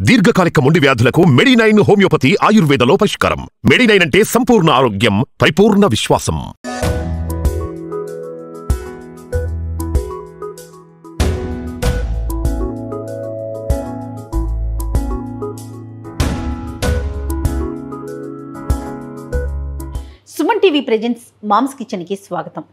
దీర్ఘకాలిక మొండి వ్యాధులకు మెడినైన్ హోమియోపతి ఆయుర్వేదలో పరిష్కారం. మెడినైన్ అంటే సంపూర్ణ ఆరోగ్యం, పరిపూర్ణ విశ్వాసం. సుమన్ టీవీ ప్రెజెంట్స్ మామ్స్ కిచెన్కి స్వాగతం.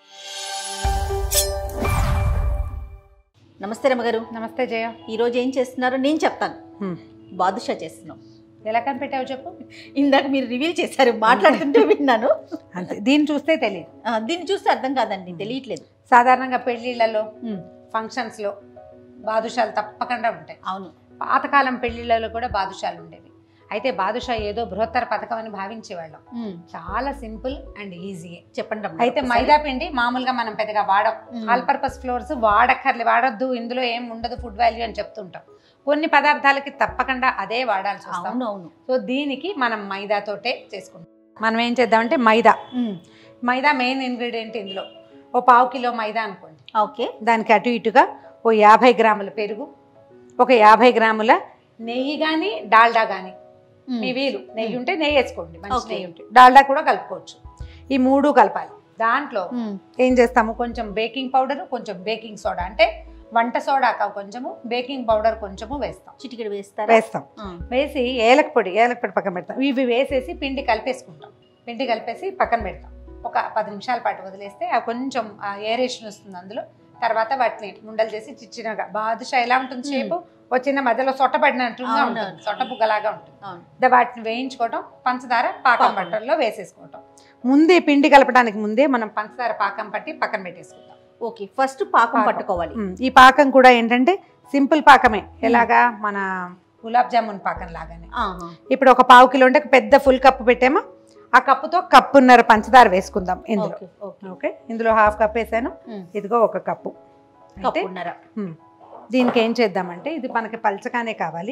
నమస్తే రమ్మగారు. నమస్తే జయ. ఈరోజు ఏం చేస్తున్నారో నేను చెప్తాను. బాదుషా చేస్తున్నాం. ఎలా కనిపెట్టావు చెప్పు. ఇందాక మీరు రివీల్ చేశారు, మాట్లాడుతుంటే విన్నాను. అంతే, దీన్ని చూస్తే తెలియదు. దీన్ని చూస్తే అర్థం కాదండి, తెలియట్లేదు. సాధారణంగా పెళ్ళిళ్ళలో ఫంక్షన్స్లో బాదుషాలు తప్పకుండా ఉంటాయి. అవును, పాతకాలం పెళ్ళిళ్ళలో కూడా బాదుషాలు ఉండేవి. అయితే బాదుషా ఏదో బృహత్తర పథకం అని భావించేవాళ్ళం. చాలా సింపుల్ అండ్ ఈజీయే. చెప్పండి. అయితే మైదా పిండి మామూలుగా మనం పెద్దగా వాడం. ఆల్ పర్పస్ ఫ్లోర్స్ వాడొద్దు, ఇందులో ఏం ఉండదు ఫుడ్ వాల్యూ అని చెప్తుంటాం. కొన్ని పదార్థాలకి తప్పకుండా అదే వాడాల్సి వస్తుంది. సో దీనికి మనం మైదాతోటే చేసుకుంటాం. మనం ఏం చేద్దామంటే మైదా మెయిన్ ఇంగ్రీడియంట్ ఇందులో. ఓ 1/2 కిలో మైదా అనుకోండి. ఓకే. దానికి అటు ఇటుగా ఓ 50 గ్రాముల పెరుగు, ఒక 50 గ్రాముల నెయ్యి కానీ డాల్డా కానీ, మీ వీలు. నెయ్యి ఉంటే నెయ్యి వేసుకోండి, మంచి నెయ్యి ఉంటే. డాల్డా కూడా కలుపుకోవచ్చు. ఈ 3 కలపాలి. దాంట్లో ఏం చేస్తాము, కొంచెం బేకింగ్ పౌడర్, కొంచెం బేకింగ్ సోడా, అంటే వంట సోడా కొంచెము, బేకింగ్ పౌడర్ కొంచెము వేస్తాం. చిటికెడు వేస్తాం. వేసి ఏలక పొడి పక్కన పెడతాం. ఇవి వేసేసి పిండి కలిపేసుకుంటాం. పిండి కలిపేసి పక్కన పెడతాం. ఒక 10 నిమిషాల పాటు వదిలేస్తే అవి కొంచెం ఏరేషన్ వస్తుంది అందులో. తర్వాత వాటిని ఉండలు చేసి చిన్నగా, బాదుషా ఎలా ఉంటుంది షేపు, వచ్చిన మధ్యలో సొట్టబడినట్టుగా ఉంటుంది, సొట్ట బుగ్గలాగా ఉంటుంది. వాటిని వేయించుకోవటం, పంచదార పాకం పట్టడంలో వేసేసుకోవటం. ముందే పిండి కలపడానికి ముందే మనం పంచదార పాకం పట్టి పక్కన పెట్టేసుకుంటాం. ఓకే, ఫస్ట్ పాకం పట్టుకోవాలి. ఈ పాకం కూడా ఏంటంటే సింపుల్ పాకమే, ఎలాగా మన గులాబ్ జామున్ పాకం లాగానే. ఇప్పుడు ఒక 1/2 కిలో అంటే పెద్ద ఫుల్ కప్పు పెట్టామా, ఆ కప్పుతో 1.5 కప్పు పంచదార వేసుకుందాం ఇందులో. ఓకే, ఇందులో 1/2 కప్ వేసాను. ఇదిగో 1 కప్పు. దీనికి ఏం చేద్దామంటే, ఇది మనకి పలచగానే కావాలి.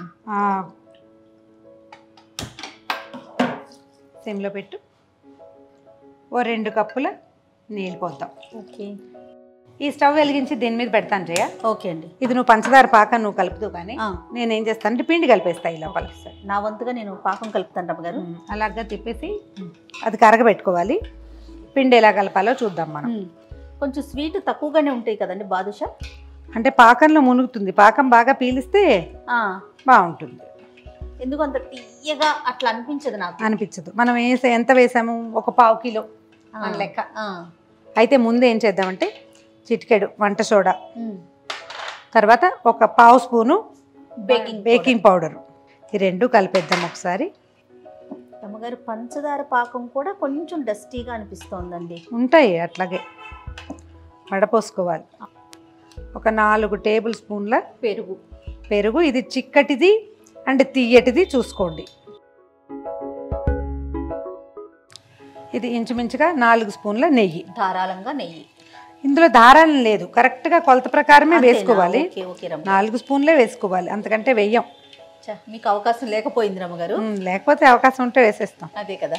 సిమ్లో పెట్టు. ఓ 2 కప్పుల నీళ్ళు పోద్దాం. ఓకే. ఈ స్టవ్ వెలిగించి దీని మీద పెడతాను జయ. ఓకే అండి. ఇది నువ్వు పంచదార పాకం నువ్వు కలుపుతూ, కానీ నేనేం చేస్తాను అంటే పిండి కలిపేస్తాయి ఇలా కలుస్తాయి. నా వంతుగా నేను పాకం కలుపుతాను రమ్మగారు. అలాగా తిప్పేసి అది కరగబెట్టుకోవాలి. పిండి ఎలా కలపాలో చూద్దాం మనం. కొంచెం స్వీట్ తక్కువగానే ఉంటాయి కదండి బాదుషా. అంటే పాకంలో మునుగుతుంది, పాకం బాగా పీలిస్తే బాగుంటుంది. ఎందుకు అంత తీయగా అట్లా అనిపించదు నాకు. అనిపించదు. మనం ఎంత వేసాము, ఒక 1/2 కిలో మన లెక్క. అయితే ముందు ఏం చేద్దామంటే, చిటికెడు వంట సోడా, తర్వాత ఒక 1/2 స్పూను బేకింగ్ పౌడర్, ఈ 2 కలిపేద్దాం ఒకసారి. అమ్మగారు, పంచదార పాకం కూడా కొంచెం డస్టీగా అనిపిస్తోందండి. ఉంటాయి అట్లాగే, వడపోసుకోవాలి. ఒక 4 టేబుల్ స్పూన్ల పెరుగు. ఇది చిక్కటిది అండ్ తీయటిది చూసుకోండి. ఇది ఇంచుమించుగా 4 స్పూన్ల నెయ్యి, ధారాళంగా నెయ్యి. ఇందులో ధారాళం లేదు, కరెక్ట్గా కొలత ప్రకారమే వేసుకోవాలి. 4 స్పూన్లే వేసుకోవాలి, అంతకంటే వెయ్యం. మీకు అవకాశం లేకపోయింది రమ్మగారు. లేకపోతే అవకాశం ఉంటే వేసేస్తాం. అదే కదా.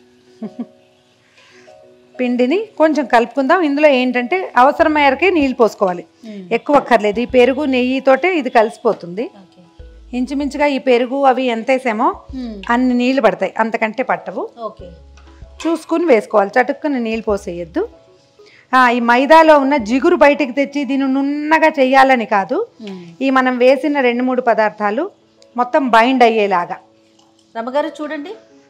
పిండిని కొంచెం కలుపుకుందాం. ఇందులో ఏంటంటే అవసరం మేరకే నీళ్ళు పోసుకోవాలి, ఎక్కువ అక్కర్లేదు. ఈ పెరుగు నెయ్యితోటే ఇది కలిసిపోతుంది. ఇంచుమించుగా ఈ పెరుగు అవి ఎంత వేసామో అన్ని నీళ్ళు పడతాయి, అంతకంటే పట్టవు. ఓకే, చూసుకుని వేసుకోవాలి. చటుక్కుని నీళ్ళు పోసేయద్దు. ఈ మైదాలో ఉన్న జిగురు బయటకు తెచ్చి దీన్ని నున్నగా చెయ్యాలని కాదు, ఈ మనం వేసిన 2-3 పదార్థాలు మొత్తం బైండ్ అయ్యేలాగా. రమ్మగారు చూడండి,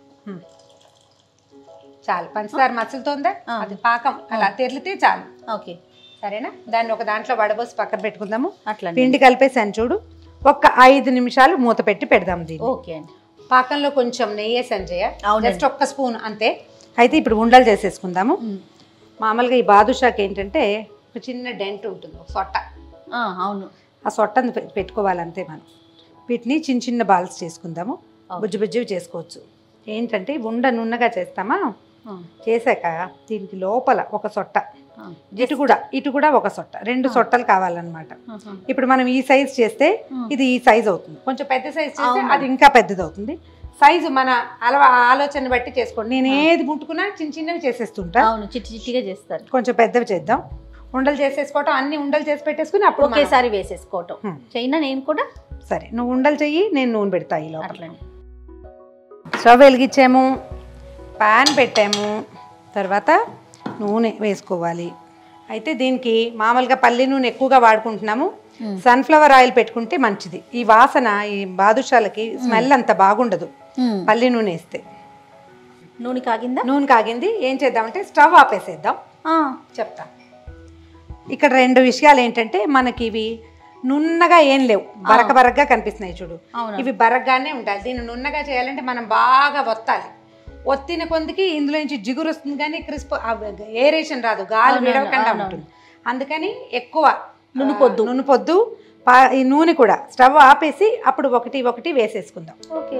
చాలు. పంచదార మసులుతోందా, అది పాకం అలా తెరిలితే చాలు. ఓకే, సరేనా. దాన్ని ఒక దాంట్లో వడబోసి పక్కన పెట్టుకుందాము. అట్లా పిండి కలిపేసాను చూడు. ఒక 5 నిమిషాలు మూత పెట్టి పెడదాం దీన్ని. ఓకే అండి. పాకంలో కొంచెం నెయ్యి వేసాను జయ, జస్ట్ 1 స్పూన్ అంతే. అయితే ఇప్పుడు ఉండలు చేసేసుకుందాము. మామూలుగా ఈ బాదుషాకి ఏంటంటే ఒక చిన్న డెంట్ ఉంటుంది, ఒక సొట్ట. అవును, ఆ సొట్టను పెట్టుకోవాలంతే. మనం వీటిని చిన్న బాల్స్ చేసుకుందాము. బుజ్జివి చేసుకోవచ్చు. ఏంటంటే నున్నగా చేస్తామా, చేశాక దీనికి లోపల ఒక సొట్ట, ఇటు కూడా ఒక సొట్ట, 2 సొట్టలు కావాలన్నమాట. ఇప్పుడు మనం ఈ సైజ్ చేస్తే ఇది ఈ సైజ్ అవుతుంది, కొంచెం పెద్ద సైజ్ చేస్తే అది ఇంకా పెద్దది అవుతుంది. సైజు మన ఆలోచన బట్టి చేసుకోండి. నేను ఏది ముట్టుకున్నా చిన్నవి చేసేస్తుంటా. అవును, చిట్టిగా చేస్తారు. కొంచెం పెద్దవి చేద్దాం. ఉండలు చేసేసుకోవటం, అన్ని ఉండలు చేసి పెట్టేసుకుని అప్పుడు ఒకేసారి వేసేసుకోవటం. చైనా నేను కూడా సరే నువ్వు ఉండలు చెయ్యి, నేను నూనె పెడతా ఈ లోపల. అట్లనే. స్టవ్ వెలిగించాము, పాన్ పెట్టాము, తర్వాత నూనె వేసుకోవాలి. అయితే దీనికి మామూలుగా పల్లి నూనె ఎక్కువగా వాడుకుంటున్నాము. సన్ఫ్లవర్ ఆయిల్ పెట్టుకుంటే మంచిది. ఈ వాసన ఈ బాదుషాలకి స్మెల్ అంత బాగుండదు పల్లి నూనె వేస్తే. నూనె కాగిందా? నూనె కాగింది. ఏం చేద్దామంటే స్టవ్ ఆపేసేద్దాం. చెప్తా. ఇక్కడ 2 విషయాలు ఏంటంటే, మనకి ఇవి నున్నగా ఏం లేవు, బరక బరకగా కనిపిస్తున్నాయి చూడు. ఇవి బరకగానే ఉండాలి. దీన్ని నున్నగా చేయాలంటే మనం బాగా ఒత్తాలి. ఒత్తిన కొందికి ఇందులో నుంచి జిగురు వస్తుంది, కానీ క్రిస్ప్ ఏరేషన్ రాదు, గాలి విడవకుండా ఉంటుంది. అందుకని ఎక్కువ నునుపొద్దు. ఈ నూనె కూడా స్టవ్ ఆపేసి అప్పుడు ఒకటి ఒకటి వేసేసుకుందాం. ఓకే.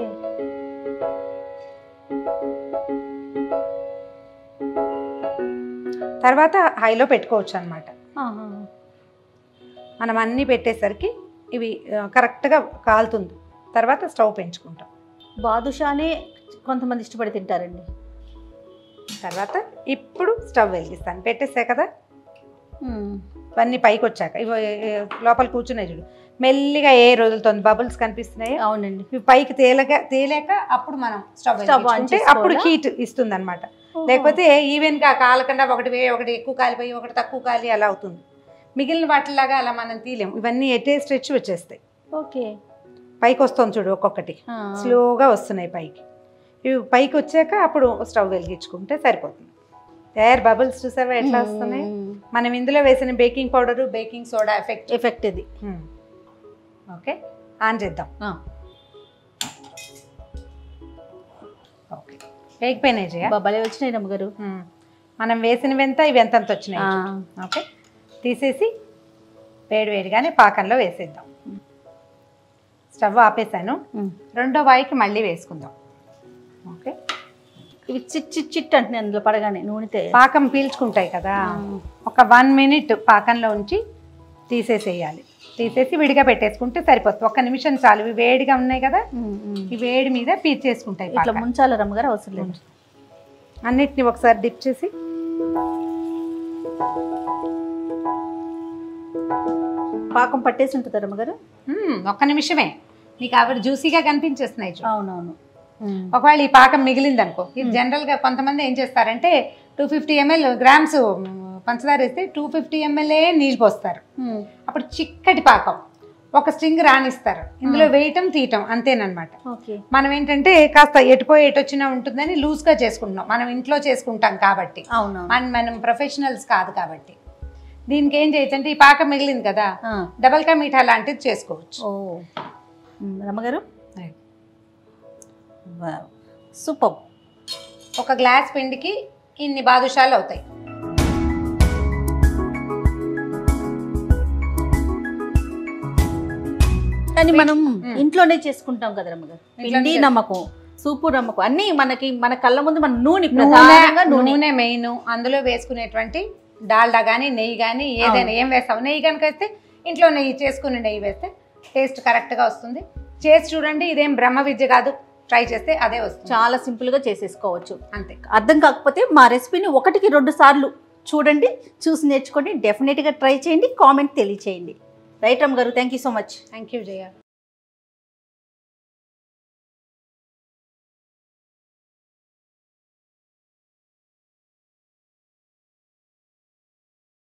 తర్వాత హైలో పెట్టుకోవచ్చు అన్నమాట. మనం అన్నీ పెట్టేసరికి ఇవి కరెక్ట్గా కాలుతుంది. తర్వాత స్టవ్ పెంచుకుంటాం. బాదుషానే కొంతమంది ఇష్టపడి తింటారండి. తర్వాత ఇప్పుడు స్టవ్ వెలిగిస్తాను. పెట్టేసా కదా, ఇవన్నీ పైకి వచ్చాక ఇవి లోపల కూర్చున్నాయి చూడు, మెల్లిగా ఏ రోజులతోంది బబుల్స్ కనిపిస్తున్నాయి. అవునండి. ఇవి పైకి తేలేక అప్పుడు మనం స్టవ్ అంటే అప్పుడు హీట్ ఇస్తుంది అనమాట. లేకపోతే ఈవెన్గా కాలకుండా ఒకటి ఎక్కువ కాలిపోయి ఒకటి తక్కువ కాలి అలా అవుతుంది. మిగిలిన వాటిలాగా అలా మనం తీలేము. ఇవన్నీ ఎటే స్ట్రెచ్ వచ్చేస్తాయి. ఓకే. పైకి వస్తుంది చూడు, ఒక్కొక్కటి స్లోగా వస్తున్నాయి పైకి. ఇవి పైకి వచ్చాక అప్పుడు స్టవ్ వెలిగించుకుంటే సరిపోతుంది. ఎయిర్ బబుల్స్ చూసావా ఎట్లా వస్తున్నాయి? మనం ఇందులో వేసిన baking powder, baking soda effect ఇది. ఓకే, ఆన్ చేద్దాం. ఓకే, వేగిపోయినాయి జయ. భలే వచ్చినాయి రమ్మగారు. మనం వేసినవెంత ఇవి ఎంతంత వచ్చినాయి. ఓకే, తీసేసి వేడిగానే పాకంలో వేసేద్దాం. స్టవ్ ఆపేసాను. రెండో వాయికి మళ్ళీ వేసుకుందాం. ఓకే, ఇవి చిట్ అంటే అందులో పడగానే నూనెతే పాకం పీల్చుకుంటాయి కదా. ఒక 1 మినిట్ పాకంలో ఉంచి తీసేసేయాలి. తీసేసి విడిగా పెట్టేసుకుంటే సరిపోతుంది. 1 నిమిషం చాలు. ఇవి వేడిగా ఉన్నాయి కదా, ఈ వేడి మీద పీల్చేసుకుంటాయి. ఇట్లా ముంచాల రమ్మగారు అవసరం లేదు. అన్నిటిని ఒకసారి డిప్ చేసి పాకం పట్టేసి ఉంటుంది రమ్మగారు. 1 నిమిషమే. నీకు ఆవిడ జ్యూసీగా కనిపించేస్తున్నాయి. అవునవును. ఒకవేళ ఈ పాకం మిగిలింది అనుకో, ఇది జనరల్గా కొంతమంది ఏం చేస్తారంటే 250 ml గ్రామ్స్ పంచదార వేస్తే 250 ml నీళ్ళు పోస్తారు. అప్పుడు చిక్కటి పాకం ఒక స్ట్రింగ్ రానిస్తారు. ఇందులో వేయటం తీయటం అంతేనమాట. మనం ఏంటంటే కాస్త ఎటుపోయి ఎటొచ్చినా ఉంటుందని లూజ్గా చేసుకుంటున్నాం. మనం ఇంట్లో చేసుకుంటాం కాబట్టి, మనం ప్రొఫెషనల్స్ కాదు కాబట్టి. దీనికి ఏం చేయొచ్చు అంటే, ఈ పాకం మిగిలింది కదా, డబల్ కా మీఠా లాంటిది చేసుకోవచ్చు. రమ్మగారు సూపర్. ఒక గ్లాస్ పిండికి ఇన్ని బాదుషాలు అవుతాయి. కానీ మనం ఇంట్లోనే చేసుకుంటాం కదా రమ్మగారు. పిండి నమ్మకం, సూపు నమ్మకం, అన్నీ మన కళ్ళ ముందు మన నూనె మెయిన్. అందులో వేసుకునేటువంటి డాల్డా కానీ నెయ్యి కానీ ఏదైనా ఏం వేస్తాం. నెయ్యి కనుక వేస్తే ఇంట్లో నెయ్యి చేసుకుని నెయ్యి వేస్తే టేస్ట్ కరెక్ట్గా వస్తుంది. చేసి చూడండి, ఇదేం బ్రహ్మ విద్య కాదు. ట్రై చేస్తే అదే వస్తుంది. చాలా సింపుల్గా చేసేసుకోవచ్చు. అంతే. అర్థం కాకపోతే మా రెసిపీని 1కి 2 సార్లు చూడండి, చూసి నేర్చుకోండి. డెఫినెట్గా ట్రై చేయండి, కామెంట్ తెలియచేయండి. రైట్ రమ్మగారు, thank you so much. Thank you Jaya.